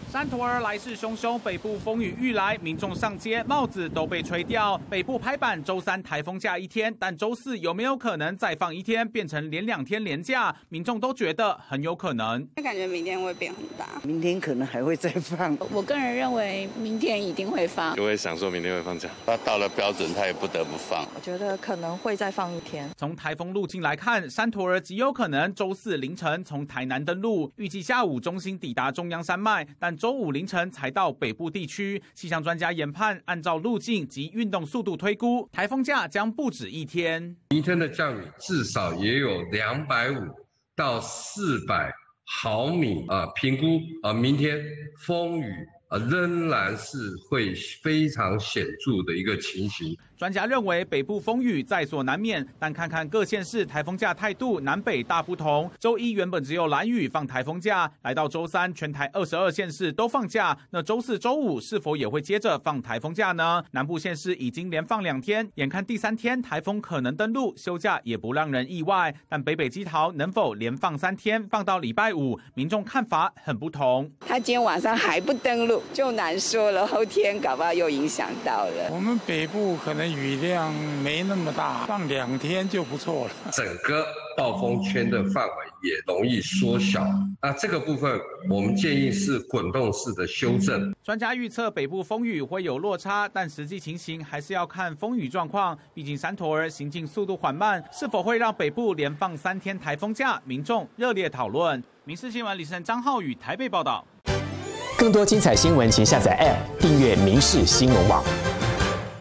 山陀儿来势汹汹，北部风雨欲来，民众上街，帽子都被吹掉。北部拍板，周三台风假1天，但周四有没有可能再放1天，变成连2天连假？民众都觉得很有可能。 感觉明天会变很大， 明天可能还会再放。 我个人认为明天一定会放， 就会想说明天会放假。他到了标准，他也不得不放。 我觉得可能会再放1天。 从台风路径来看，山陀儿极有可能周四凌晨从台南登陆，预计下午中心抵达中央山脉，但周五凌晨才到北部地区。气象专家研判，按照路径及运动速度推估，台风假将不止1天。 明天的降雨至少也有250到400毫米评估明天风雨仍然是会非常显著的一个情形。 专家认为北部风雨在所难免，但看看各县市台风假态度南北大不同。周一原本只有兰屿放台风假，来到周三全台22县市都放假，那周四周五是否也会接着放台风假呢？南部县市已经连放2天，眼看第3天台风可能登陆，休假也不让人意外。但北基桃能否连放3天，放到礼拜5，民众看法很不同。 他今天晚上还不登陆，就难说了，后天搞不好又影响到了。 我们北部可能雨量没那么大，放2天就不错了。 整个暴风圈的范围也容易缩小。那这个部分我们建议是滚动式的修正。 专家预测北部风雨会有落差，但实际情形还是要看风雨状况。毕竟山陀儿行进速度缓慢，是否会让北部连放3天台风假？民众热烈讨论。民视新闻李胜、张浩宇台北报道。 更多精彩新闻，请下载 App 订阅民视新闻网。